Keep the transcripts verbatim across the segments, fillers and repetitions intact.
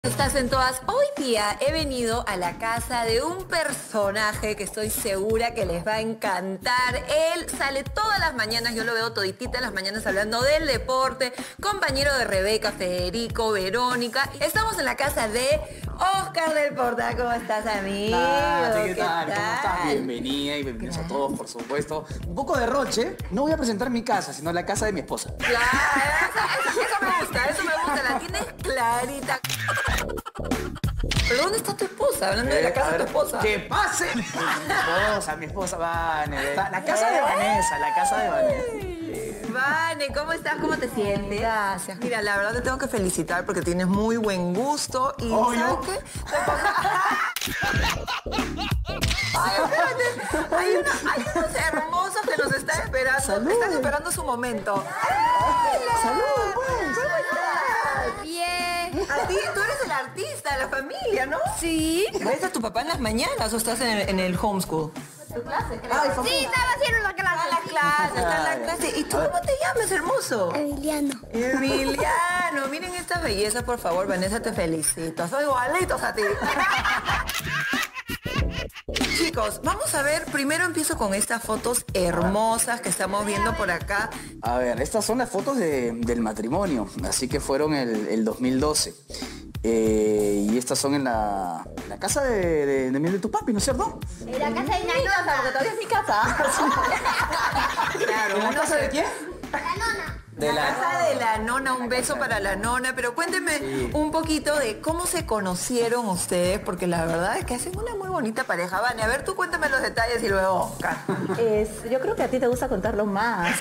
Estás en todas. Hoy día he venido a la casa de un personaje que estoy segura que les va a encantar. Él sale todas las mañanas, yo lo veo toditita las mañanas hablando del deporte, compañero de Rebeca, Federico, Verónica. Estamos en la casa de Oscar del Portal. ¿Cómo estás, amigo? Ah, ¿qué, ¿Qué tal? tal? ¿Cómo estás? Bienvenida y bienvenidos a todos, por supuesto. Un poco de roche. No voy a presentar mi casa, sino la casa de mi esposa. Claro, eso, eso, eso me gusta, eso me gusta. La tienes clarita. ¿Pero dónde está tu esposa? Hablando de la casa de tu esposa. ¡Que pase! Mi esposa, mi esposa, Vane. La casa de Vanessa, la casa de Vanessa. Vane, ¿cómo estás? ¿Cómo te sientes? Gracias. Mira, la verdad te tengo que felicitar porque tienes muy buen gusto y Oh, ¿sabes ¿yo? qué? Ay, espérate. Hay, uno- hay unos hermosos que nos están esperando. Salud. Están esperando su momento. Hola. Salud, pues. ¿Cómo estás? Bien. A ti, tú eres el artista de la familia, ¿no? Sí. ¿Ves a tu papá en las mañanas o estás en el, en el homeschool? ¿Tu clase? Ay, Sí, estaba haciendo la Está en la clase. clase, está en la clase. ¿Y tú cómo te llamas, hermoso? Emiliano. Emiliano, miren estas bellezas, por favor. Vanessa, te felicito. Soy igualitos a ti. Chicos, vamos a ver. Primero empiezo con estas fotos hermosas que estamos viendo por acá. A ver, estas son las fotos de- del matrimonio, así que fueron el, el dos mil doce. Eh, y estas son en la, la casa de, de, de, de tu papi, ¿no es cierto? En la casa de mi casa, porque todavía es mi casa. Claro, ¿En la uno casa se- de quién? La nona. De La casa de la nona, un beso para la nona, pero cuéntenme Sí. un poquito de cómo se conocieron ustedes, porque la verdad es que hacen una muy bonita pareja. Vane, a ver, tú cuéntame los detalles y luego Oscar. Es, yo creo que a ti te gusta contarlo más.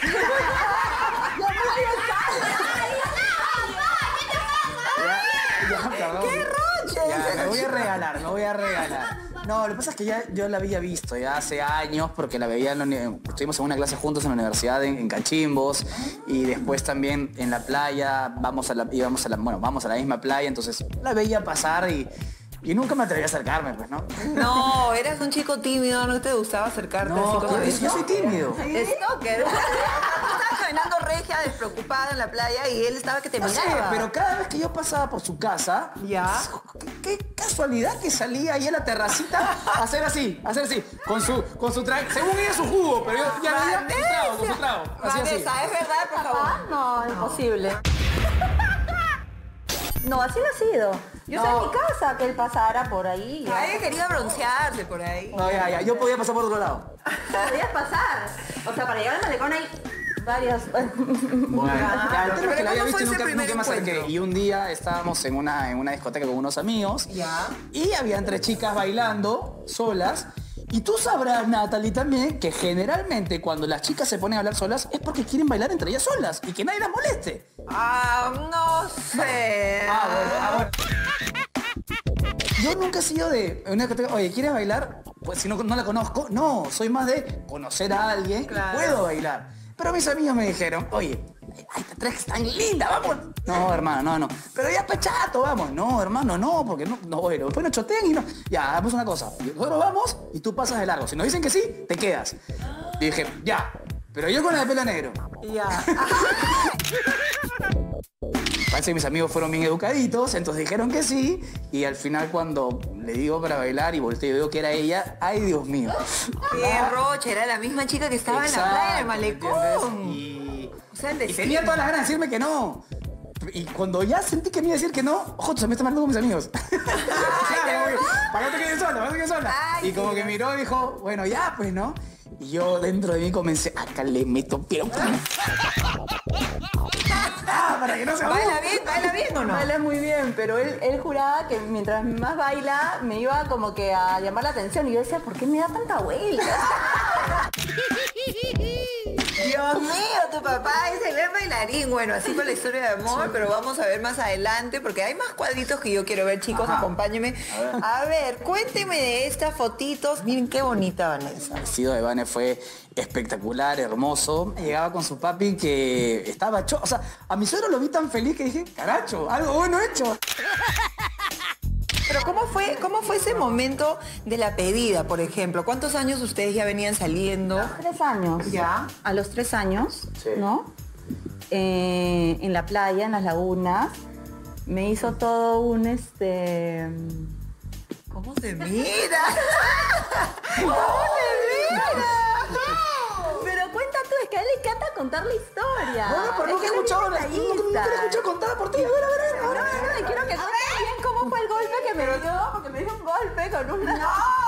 Ya, perdón. ¡Qué roche! Ya, me voy a regalar, me voy a regalar. No, lo que pasa es que ya yo la había visto ya hace años porque la veía en la uni- estuvimos en una clase juntos en la universidad en, en Cachimbos y después también en la playa, vamos a la, íbamos a la, bueno, vamos a la misma playa, entonces la veía pasar y, y nunca me atreví a acercarme, pues, ¿no? No, eras un chico tímido, no te gustaba acercarte así No, como yo, de- yo soy tímido. Stalker. Tú estabas caminando regia, despreocupada en la playa y él estaba que te No sé, miraba. pero cada vez que yo pasaba por su casa, Ya. qué, qué casualidad que salía ahí a la terracita a hacer así, a hacer así, con su, con su trago, según ella su jugo, pero yo ya veía con su trago, con su trago, así, así. Vanessa, ¿es verdad, por favor? Ah, no, imposible. No, así no ha sido. Yo sé en mi casa que él pasara por ahí. ya. Ay, quería broncearse por ahí. No, ya, ya, yo podía pasar por otro lado. Podías pasar. O sea, para llegar al malecón hay varias. Bueno, ya, el tema es pero que la había ¿cómo visto fue y ese nunca, primer nunca me acerqué. encuentro? Y un día estábamos en una, en una discoteca con unos amigos. Ya. Y habían tres chicas bailando solas. Y tú sabrás, Natalie, también, que generalmente cuando las chicas se ponen a hablar solas es porque quieren bailar entre ellas solas y que nadie las moleste. Ah, no sé. Ah, bueno, ah, bueno. Yo nunca he sido de una discoteca, oye, ¿quieres bailar? Pues si no, no la conozco. No, soy más de conocer a alguien Claro. y puedo bailar. Pero mis amigos me dijeron, oye, ay, estas tres están lindas, vamos. No, hermano, no, no. Pero ya pechato, vamos. No, hermano, no, porque no, no, bueno, después nos chotean y no. Ya, hagamos una cosa. Nosotros vamos y tú pasas de largo. Si nos dicen que sí, te quedas. Y dije, ya, pero yo con el pelo negro. Ya. Parece que mis amigos fueron bien educaditos, entonces dijeron que sí, y al final cuando le digo para bailar y volteo y veo que era ella, ay Dios mío. Qué roche, era la misma chica que estaba en la playa del malecón. ¿entiendes? Y, O sea, el y destino. tenía todas las ganas de decirme que no. Y cuando ya sentí que me iba a decir que no, ojo, tú se me está mandando con mis amigos. Claro, como que, para que no te quedes sola, para que no te quedes sola. Ay, y como sí. que miró y dijo, bueno, ya, pues, ¿no? Y yo dentro de mí comencé, acá le meto, pero... ah, para que no se ¿Baila aburra. bien? ¿Baila bien o no? Baila muy bien, pero él, él juraba que mientras más baila me iba como que a llamar la atención y yo decía, ¿por qué me da tanta vuelta? Dios mío, tu papá es el gran bailarín. Bueno, así con la historia de amor, pero vamos a ver más adelante porque hay más cuadritos que yo quiero ver, chicos, Ajá. acompáñenme. A ver, cuénteme de estas fotitos. Miren qué bonita, Vanessa. El vestido de Vane fue espectacular, hermoso. Llegaba con su papi que estaba cho... O sea, a mi suegro lo vi tan feliz que dije, caracho, algo bueno hecho. Pero ¿cómo fue, cómo fue ese momento de la pedida, por ejemplo? ¿Cuántos años ustedes ya venían saliendo? Tres años. Ya. A los tres años, Sí. ¿no? Eh, en la playa, en las lagunas. me hizo todo un este... ¿Cómo se mira? ¿Cómo se mira? Pero cuenta tú, es que a él le encanta contar la historia. Bueno, pero es nunca he que él es escuchado, bien nunca, nunca detallista. he escuchado contada por ti. A ver, a ver, a ver. No, no, no, quiero que cuentes bien cómo fue el golpe que me dio, porque me dio un golpe con una...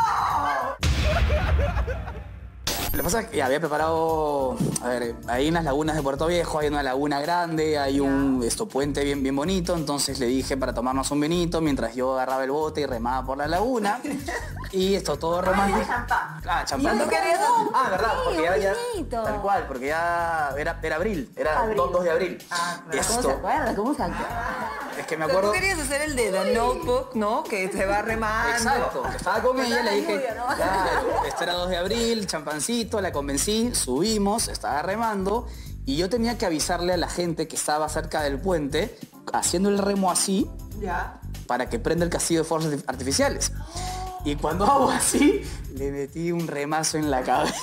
Lo que pasa es que había preparado, a ver, hay unas lagunas de Puerto Viejo, hay una laguna grande, hay un esto, puente bien, bien bonito, entonces le dije para tomarnos un vinito mientras yo agarraba el bote y remaba por la laguna. Y esto todo romántico. champán. Ah, champán. ¿Y tú querías Ah, hacer? verdad, porque ya, ya, bonito. tal cual, porque ya era, era abril, era Abril. dos de abril. Ah, Y claro. ¿Cómo se esto, acuerda? ¿Cómo se acuerda? es que me O sea, acuerdo... tú querías hacer el de The Notebook, ¿no? Que se va remando. Exacto, estaba con ella, le dije, lluvia, ¿no? claro, este era dos de abril, champancito, la convencí, subimos, estaba remando y yo tenía que avisarle a la gente que estaba cerca del puente, haciendo el remo así, Ya. para que prenda el castillo de fuerzas artificiales. Y cuando hago así, le metí un remazo en la cabeza.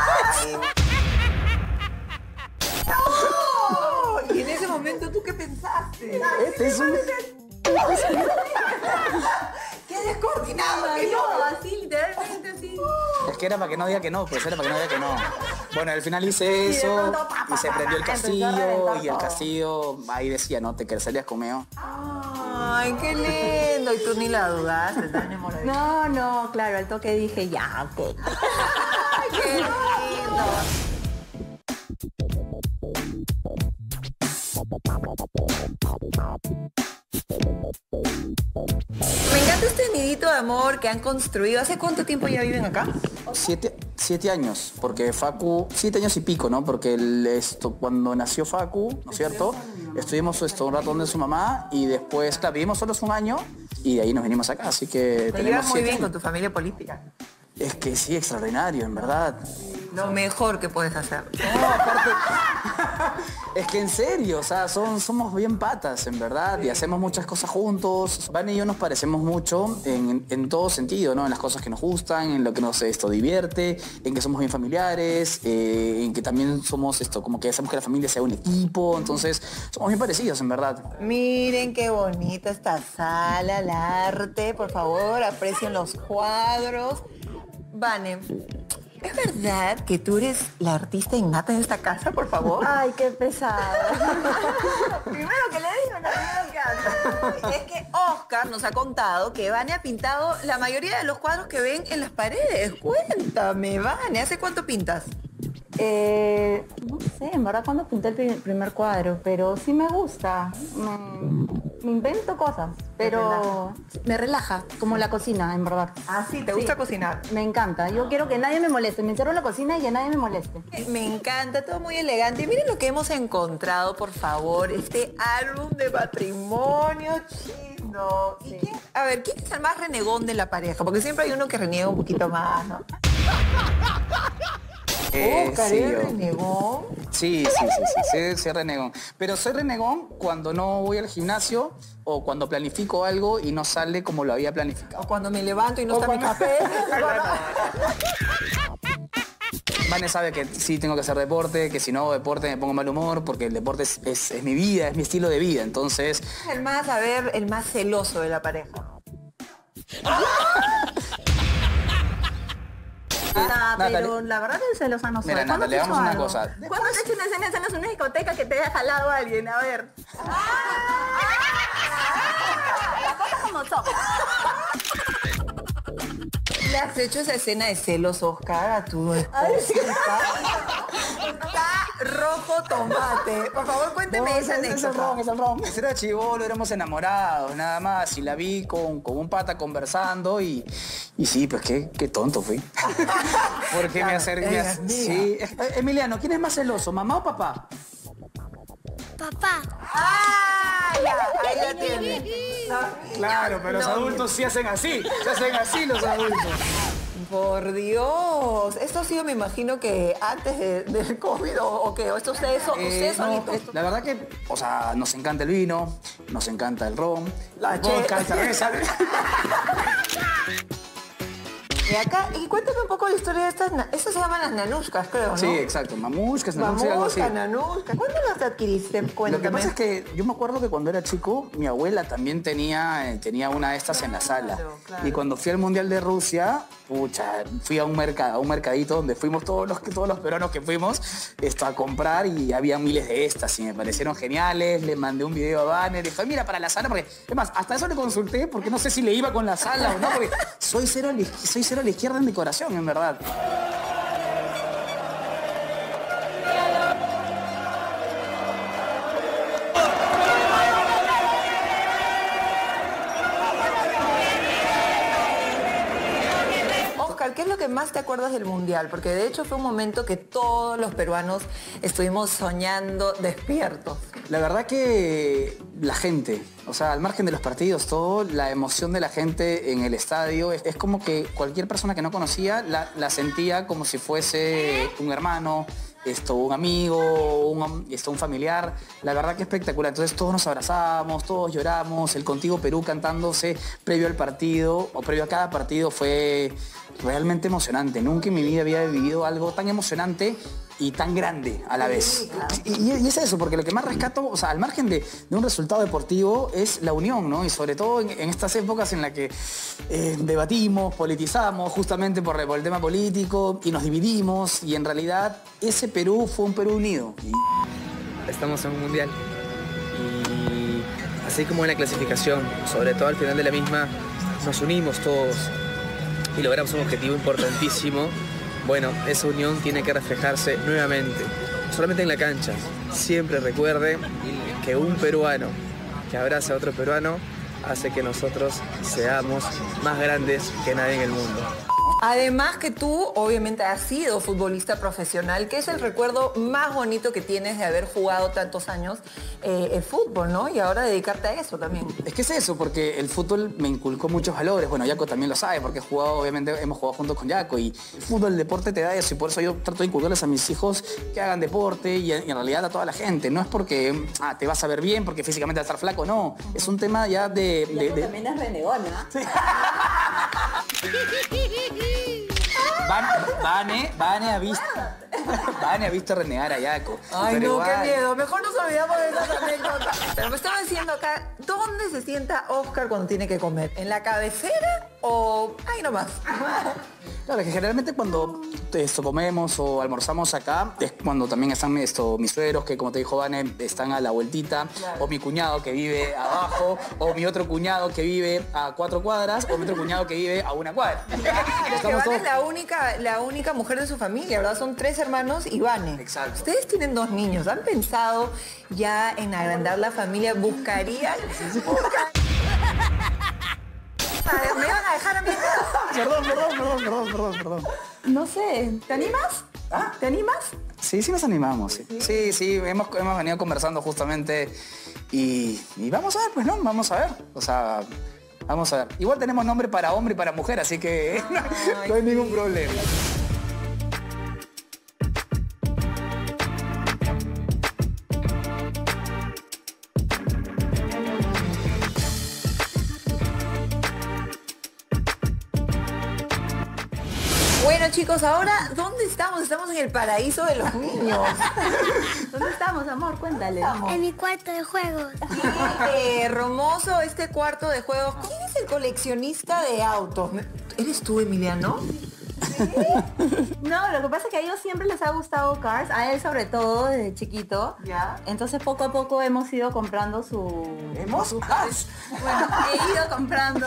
¡Oh! Y en ese momento, ¿tú qué pensaste? Este es un... ¡Qué descoordinado! Que No, no. así, literalmente así. Es que era para que no diga que no, pues era para que no diga que no. Bueno, al final hice de eso pronto, pa, pa, y se pa, prendió el pa, empezó a castillo reventar y el todo. castillo ahí decía, no, te casarías conmigo. Ay, qué lindo. Y tú ni la dudaste, estás enamorada. No, no, claro, al toque dije, ya, ok. Ay, qué lindo. Me encanta este nidito de amor que han construido. ¿Hace cuánto tiempo ya viven acá? Siete, siete años, porque Facu, siete años y pico, ¿no? Porque el, esto, cuando nació Facu, ¿no es cierto? Estuvimos esto, un rato donde su mamá y después, claro, vivimos solos un año y de ahí nos venimos acá, así que Te llevas tenemos muy siete bien con años. tu familia política. Es que sí, extraordinario, en verdad. Lo mejor que puedes hacer. No, aparte, es que en serio, o sea, son, somos bien patas, en verdad, y hacemos muchas cosas juntos. Van y yo nos parecemos mucho en, en todo sentido, ¿no? En las cosas que nos gustan, en lo que nos esto divierte, en que somos bien familiares, eh, en que también somos esto, como que hacemos que la familia sea un equipo, entonces somos bien parecidos, en verdad. Miren qué bonita esta sala, el arte. Por favor, aprecien los cuadros. Vane, ¿es verdad que tú eres la artista innata en esta casa, por favor? Ay, qué pesado. Primero que le digo, no, primero que hace. Es que Oscar nos ha contado que Vane ha pintado la mayoría de los cuadros que ven en las paredes. Cuéntame, Vane, ¿hace cuánto pintas? Eh, no sé, en verdad cuando pinté el pri- primer cuadro, pero sí me gusta. Me, me invento cosas, pero me relaja, como la cocina, en verdad. Ah, sí, ¿te gusta cocinar? Me encanta. Yo quiero que nadie me moleste. Me encierro en la cocina y que nadie me moleste. Me encanta, todo muy elegante. Miren lo que hemos encontrado, por favor, este álbum de patrimonio chino. ¿Y quién- a ver, ¿quién es el más renegón de la pareja? Porque siempre hay uno que reniega un poquito más, ¿no? Eh, Oscar, sí, ¿eres yo- renegón? Sí, sí, sí, sí, sí, soy renegón. Pero soy renegón cuando no voy al gimnasio o cuando planifico algo y no sale como lo había planificado. O cuando me levanto y no O está mi cuando- café. Vane sabe que sí tengo que hacer deporte, que si no hago deporte me pongo mal humor, porque el deporte es, es- es mi vida, es mi estilo de vida. Entonces, El más, a ver, el más celoso de la pareja. Ah, Natalie. pero la verdad es celosa no soy. Mira, ¿Cuándo Natalie, te he hecho hagamos una algo? cosa. ¿Cuándo te he hecho una escena escena en una discoteca que te haya jalado a alguien? A ver. Las cosas como son. ¿Le has hecho esa escena de celos, Oscar, a tu esposa? Está rojo tomate. Por favor, cuénteme no, esa es, es el anécdota. ron, es el ron. Ese era chivolo, éramos enamorados, nada más. Y la vi con, con un pata conversando y, y sí, pues qué, qué tonto fui. Porque me acerqué. me ella ac- es sí. Eh, Emiliano, ¿quién es más celoso, mamá o papá? Papá. ¡Ah! Ya, ahí la tiene. Claro, pero los No, adultos sí hacen así, se hacen así los adultos. Por Dios. Esto ha sido, me imagino, que antes de- del COVID o, o qué. ¿O esto ustedes, son- Eh, ustedes no, solitos? eh, la verdad que, o sea, nos encanta el vino, nos encanta el ron, La el vodka, che- la cerveza. Y acá, y cuéntame un poco la historia de estas, na- estas se llaman las nanushkas, creo, ¿no? Sí, exacto, mamushkas, nanushkas, algo así. Mamushka, nanushka. ¿Cuándo las adquiriste? Cuéntame. Lo que pasa es que yo me acuerdo que cuando era chico, mi abuela también tenía, eh, tenía una de estas en la sala. Claro, claro. Y cuando fui al Mundial de Rusia, pucha, fui a un mercado, a un mercadito donde fuimos todos los, todos los peruanos que fuimos esto, a comprar y había miles de estas y me parecieron geniales. Le mandé un video a Banner y dije, mira, para la sala, porque es más, hasta eso le consulté porque no sé si le iba con la sala o no, porque soy cero a la, iz- soy cero a la izquierda en decoración, en verdad. Oscar, ¿qué es lo que más te acuerdas del Mundial? Porque de hecho fue un momento que todos los peruanos estuvimos soñando despiertos. La verdad que la gente, o sea, al margen de los partidos, todo, la emoción de la gente en el estadio, es, es como que cualquier persona que no conocía la, la sentía como si fuese un hermano, esto, un amigo, un, esto, un familiar. La verdad que espectacular. Entonces todos nos abrazamos, todos lloramos, el Contigo Perú cantándose previo al partido, o previo a cada partido, fue realmente emocionante. Nunca en mi vida había vivido algo tan emocionante y tan grande a la vez. Y, y es eso, porque lo que más rescato, o sea, al margen de, de un resultado deportivo, es la unión, ¿no? Y sobre todo en, en estas épocas en las que eh, debatimos, politizamos justamente por, por el tema político y nos dividimos, y en realidad ese Perú fue un Perú unido. Y... Estamos en un mundial y así como en la clasificación, sobre todo al final de la misma, nos unimos todos y logramos un objetivo importantísimo. Bueno, esa unión tiene que reflejarse nuevamente, solamente en la cancha. Siempre recuerde que un peruano que abraza a otro peruano hace que nosotros seamos más grandes que nadie en el mundo. Además que tú obviamente has sido futbolista profesional, que es el recuerdo más bonito que tienes de haber jugado tantos años eh, el fútbol, ¿no? Y ahora dedicarte a eso también. Es que es eso, porque el fútbol me inculcó muchos valores. Bueno, Yaco también lo sabe, porque he jugado, obviamente hemos jugado juntos con Yaco. Y el fútbol, el deporte te da eso, y por eso yo trato de inculcarles a mis hijos que hagan deporte y en, y en realidad a toda la gente. No es porque ah, te vas a ver bien, porque físicamente vas a estar flaco, no. Es un tema ya de... de, de... También es renegona. Sí. Van, Vane, Vane ha visto, Vane ha visto renegar a Yaco. Ay, Pero no, igual. qué miedo. Mejor nos olvidamos de esas anécdotas. Pero me estaba diciendo acá, ¿dónde se sienta Oscar cuando tiene que comer? ¿En la cabecera o ahí nomás? Claro, que generalmente cuando esto, comemos o almorzamos acá, es cuando también están esto, mis suegros, que como te dijo Vane, están a la vueltita, Claro. o mi cuñado que vive abajo, o mi otro cuñado que vive a cuatro cuadras, o mi otro cuñado que vive a una cuadra. Que Estamos Vane todos- es la única, la única mujer de su familia, ¿verdad? Son tres hermanos y Vane. Exacto. Ustedes tienen dos niños. ¿Han pensado ya en agrandar la familia? ¿Buscarían? Busca- Me van a dejar a mí. Perdón, perdón, perdón, perdón, perdón, perdón. No sé, ¿te animas? ¿Ah? ¿Te animas? Sí, sí nos animamos, sí. Sí, sí, hemos, hemos venido conversando justamente y, y vamos a ver, pues no, vamos a ver. O sea, vamos a ver. Igual tenemos nombre para hombre y para mujer, así que no, no hay ningún problema. Bueno, chicos, ahora, ¿dónde estamos? Estamos en el paraíso de los niños. ¿Dónde estamos, amor? Cuéntale. En mi cuarto de juegos. Qué hermoso este cuarto de juegos. ¿Quién es el coleccionista de autos? ¿Eres tú, Emiliano? No, lo que pasa es que a ellos siempre les ha gustado Cars, a él sobre todo desde chiquito. Ya. Entonces poco a poco hemos ido comprando su... ¿Hemos? Bueno, he ido comprando...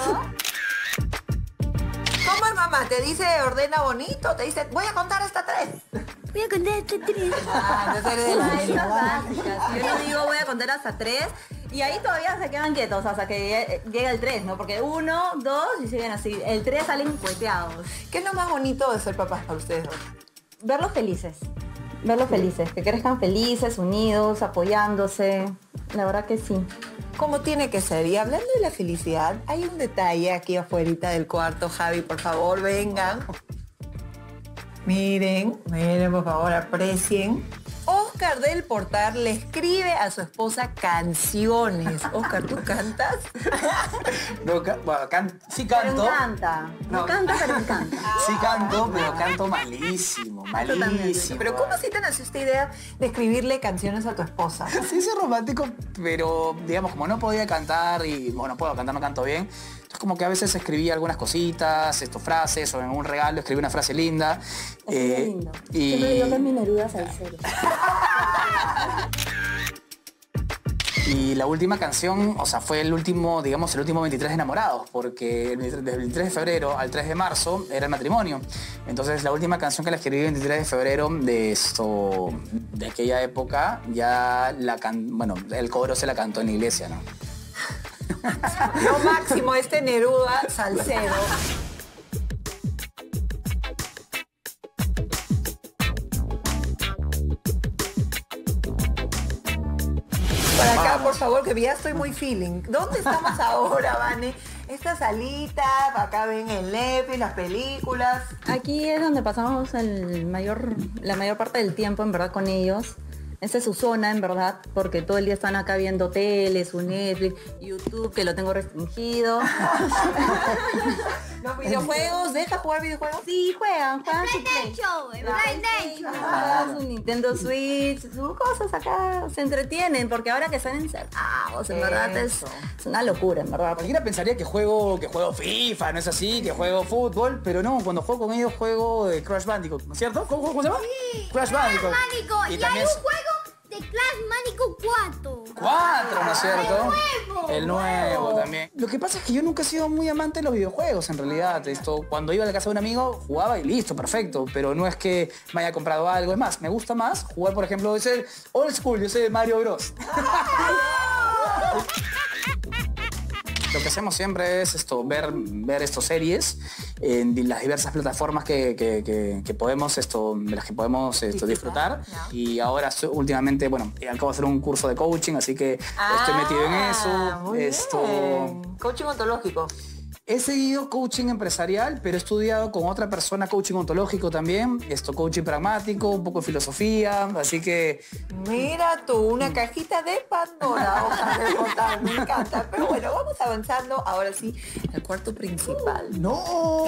¿Cómo es, mamá? ¿Te dice ordena bonito? ¿Te dice voy a contar hasta tres? Voy a contar hasta tres. Ah, entonces eres de la Ah, esas básicas. Si yo no digo voy a contar hasta tres y ahí todavía se quedan quietos hasta que llegue- llega el tres, ¿no? Porque uno, dos y siguen así. El tres salen cueteados. ¿Qué es lo más bonito de ser papás para ustedes dos? Verlos felices. Verlos felices. Que crezcan felices, unidos, apoyándose. La verdad que sí. Como tiene que ser. Y hablando de la felicidad, hay un detalle aquí afuera del cuarto. Javi, por favor, vengan. Miren, miren, por favor, aprecien. Oscar Oscar del Portal le escribe a su esposa canciones. Oscar, ¿tú cantas? No, ca- bueno, can- sí Pero canto. encanta. No, No. canta, pero encanta. Sí canto, pero canto malísimo, Yo también. malísimo. Pero ¿cómo así te nació esta idea de escribirle canciones a tu esposa? Sí, soy romántico, pero digamos, como no podía cantar y bueno, puedo cantar, no canto bien. Entonces como que a veces escribía algunas cositas, estos frases, o en un regalo escribí una frase linda. Es eh, lindo. y... Siempre digo que es mi Neruda Salcero. Y la última canción, o sea, fue el último, digamos, el último veintitrés de enamorados, porque el veintitrés del veintitrés de febrero al tres de marzo era el matrimonio. Entonces la última canción que la escribí el veintitrés de febrero de esto, de aquella época, ya la can... bueno, el coro se la cantó en la iglesia, ¿no? Lo máximo, este Neruda Salcedo. Para acá, por favor, que ya estoy muy feeling. ¿Dónde estamos ahora, Vane? Esta salita, acá ven el Netflix, las películas. Aquí es donde pasamos el mayor, la mayor parte del tiempo, en verdad, con ellos. Esta es su zona, en verdad, porque todo el día están acá viendo tele, su Netflix, YouTube, que lo tengo restringido. Los videojuegos, ¿deja jugar videojuegos? Sí, juegan, juegan su Play. PlayStation, el PlayStation. Juegan su Nintendo Switch, sus cosas acá, se entretienen, porque ahora que están encerrados, en verdad es, Eso. es una locura, en verdad. Cualquiera pensaría que juego, que juego FIFA, no es así, que juego fútbol, pero no, cuando juego con ellos juego de Crash Bandicoot, ¿no es cierto? ¿Cómo, cómo se llama? Crash Bandicoot. Mánico, y, hay también un es juego de Crash Mánico cuatro. cuatro, ¿no es cierto? El nuevo. El nuevo también. Lo que pasa es que yo nunca he sido muy amante de los videojuegos, en realidad. Esto, cuando iba a la casa de un amigo, jugaba y listo, perfecto. Pero no es que me haya comprado algo. Es más, me gusta más jugar, por ejemplo, ese old school, yo sé de Mario Bros. Lo que hacemos siempre es esto, ver, ver estos series en di- las diversas plataformas que, que- que- que podemos esto, de las que podemos esto, disfrutar. Y ahora su- últimamente, bueno, acabo de hacer un curso de coaching, así que estoy metido en Ah, eso. muy Esto. bien. Coaching ontológico. He seguido coaching empresarial, pero he estudiado con otra persona coaching ontológico también, esto coaching pragmático, un poco de filosofía, así que Mira tú, una cajita de Pandora, hoja de botar, me encanta. Pero bueno, vamos avanzando ahora sí al cuarto principal. ¡no!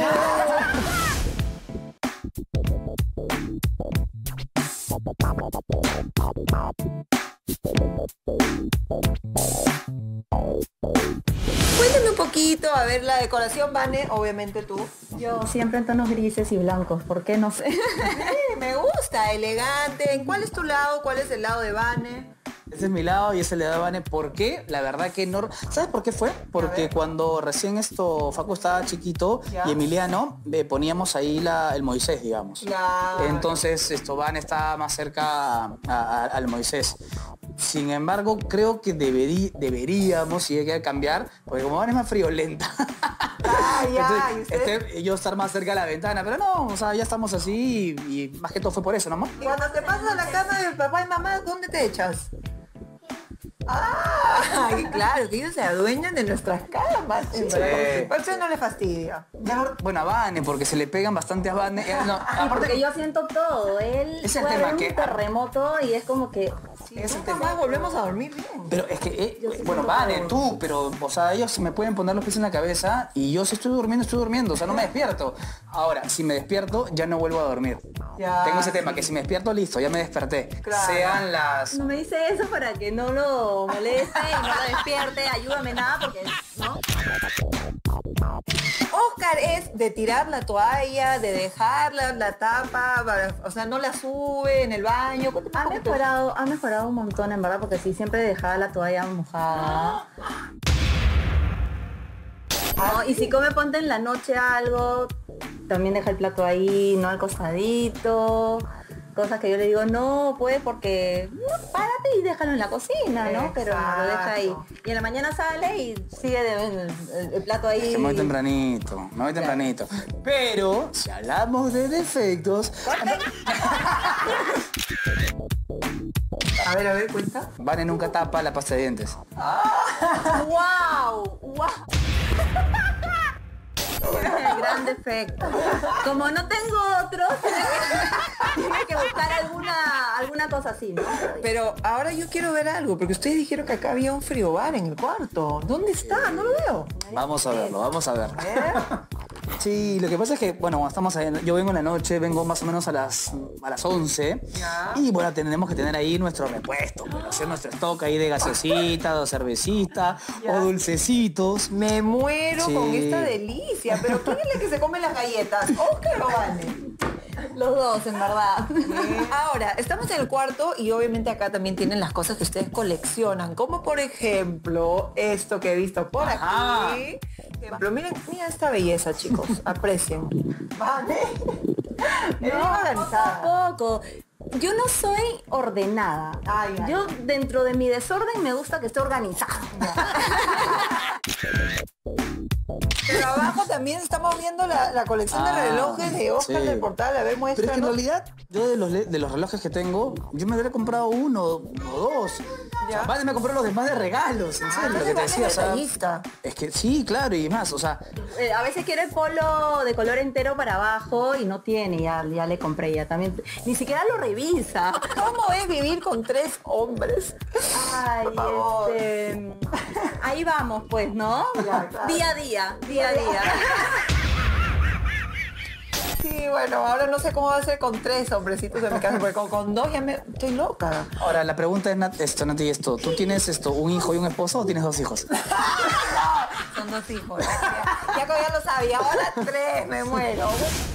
Cuéntame un poquito, a ver, la decoración, Vane, obviamente tú. Yo siempre en tonos grises y blancos, ¿por qué? No sé. Sí, me gusta, elegante. ¿Cuál es tu lado? ¿Cuál es el lado de Vane? Ese es mi lado y ese le da Vane. ¿Por qué? La verdad que no... ¿Sabes por qué fue? Porque cuando recién esto, Facu estaba chiquito Ya. y Emiliano, eh, poníamos ahí la, el Moisés, digamos. Claro. Entonces, esto, Vane estaba más cerca a- a- al Moisés. Sin embargo, creo que deberí- deberíamos, si hay que cambiar, porque como Vane es más friolenta, Ah, ya, entonces, ¿y usted? este, yo estar más cerca de la ventana. Pero no, o sea, ya estamos así y, y más que todo fue por eso, ¿no, amor? Y cuando te pasas a la cama de papá y mamá, ¿dónde te echas? Ah, ay, claro, que ellos se adueñan de nuestras camas. Sí. Pero eso no le fastidia. Mejor, bueno, a Vane, porque se le pegan bastante a Vane. Eh, no, Sí, aparte porque que yo siento todo. Él Es el puede tema haber que- un terremoto y es como que es el Nunca tema. más volvemos a dormir bien. Pero es que, eh, Yo sí bueno, siento Vane, todo. tú, pero, o sea, ellos se me pueden poner los pies en la cabeza y yo si estoy durmiendo, estoy durmiendo, o sea, no me despierto. Ahora, si me despierto, ya no vuelvo a dormir. Ya, Tengo ese sí. tema, que si me despierto, listo, ya me desperté. Claro. Sean las... no me dice eso para que no lo moleste y no lo despierte, ayúdame nada porque, ¿no? Oscar es de tirar la toalla, de dejarla, la tapa, para- o sea, no la sube en el baño. Cuéntame Ha un poquito. mejorado, ha mejorado un montón en verdad porque sí siempre dejaba la toalla mojada. No, y si come ponte en la noche algo, también deja el plato ahí, no al costadito. Cosas que yo le digo, no, pues porque no, párate y déjalo en la cocina, ¿no? Pero no lo deja ahí. Y en la mañana sale y sigue de- el, el- el plato ahí. Que me voy tempranito, me voy tempranito. Pero, si hablamos de defectos, A ver, a ver, cuenta. Vane nunca tapa la pasta de dientes. ¡Wow! ¡Wow! El gran defecto. Como no tengo otros, Tiene que buscar alguna, alguna cosa así, ¿no? Pero ahora yo quiero ver algo, porque ustedes dijeron que acá había un frigobar en el cuarto. ¿Dónde está? No lo veo. Vamos a verlo, vamos a ver. Sí, lo que pasa es que, bueno, cuando estamos ahí, yo vengo en la noche, vengo más o menos a las, a las once. Ya. Y bueno, tenemos que tener ahí nuestro repuesto, pues, hacer nuestro stock ahí de gaseosita, o cervecita, o dulcecitos. Me muero Sí. con esta delicia. Pero ¿quién es la que se come las galletas? ¿Oscar o Vane? Los dos, en verdad. Ahora, estamos en el cuarto y obviamente acá también tienen las cosas que ustedes coleccionan, como por ejemplo esto que he visto por Ajá. aquí. Por ejemplo, miren, mira esta belleza, chicos, aprecien. Vale. Eres organizada. Tampoco. Yo no soy ordenada. Ay, ay. Yo dentro de mi desorden me gusta que esté organizado. Pero abajo también estamos viendo la, la colección de Ah, relojes de Oscar sí. del Portal. A ver, Pero es que en muéstranos. realidad, yo de los, le- de los relojes que tengo, yo me habría comprado uno o dos. O sea, Vale, me compró los demás de regalos, en serio, lo que te Vale, decía, o sea, detallista. es que sí, claro, y más, o sea, Eh, a veces quiere polo de color entero para abajo y no tiene, ya, ya le compré ya también. Ni siquiera lo revisa. ¿Cómo es vivir con tres hombres? Ay, Por favor. este, ahí vamos pues, ¿no? Ya, claro. Día a día, día a día. Sí, bueno, ahora no sé cómo va a ser con tres hombrecitos en mi casa, porque con, con dos ya me estoy loca. ahora la pregunta es, Nat, esto, Nati, esto, ¿tú tienes esto, un hijo y un esposo o tienes dos hijos? Son dos hijos. Ya, ya, ya lo sabía, ahora tres, me muero.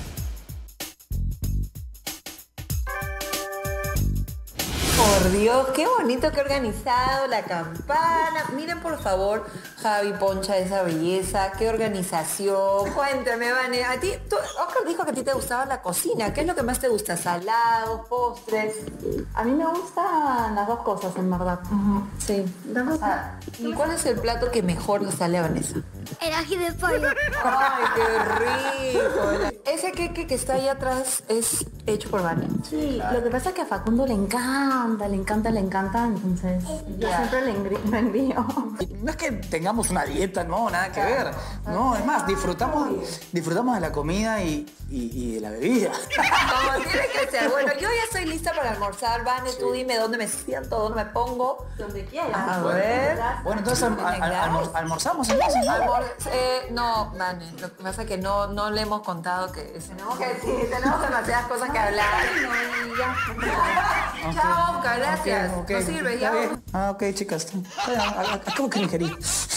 Por Dios, qué bonito que organizado la campana. Miren por favor, Javi Poncha, esa belleza, qué organización. Cuéntame, Vane, a ti, tú, Oscar dijo que a ti te gustaba la cocina. ¿Qué es lo que más te gusta? ¿Salados, postres? A mí me gustan las dos cosas, en verdad. Sí. Las dos- Ah, ¿y cuál es el plato que mejor le sale a Vanessa? El ají de pollo. ¡Ay, qué rico! Ese queque que está ahí atrás es hecho por Vane. Sí, lo que pasa es que a Facundo le encanta, le encanta, le encanta, entonces yo siempre le engri- lo envío. Y no es que tengamos una dieta, no, nada que ver. No, es más, disfrutamos, disfrutamos de la comida y, y- y de la bebida. Como tiene que ser. Bueno, yo ya estoy lista para almorzar. Vane, tú dime dónde me siento, dónde me pongo. Donde quieras. A ver. Bueno, entonces alm- al- al- almor- almorzamos entonces, ¿no? Almor- eh, no, Vane, lo que pasa es que no, no le hemos contado que tenemos que sí, tenemos demasiadas cosas que hablar. Chao, Oscar, gracias. Ok, ok, No sirve, está ya. bien. Ah, ok, chicas. Acabo que ingerir.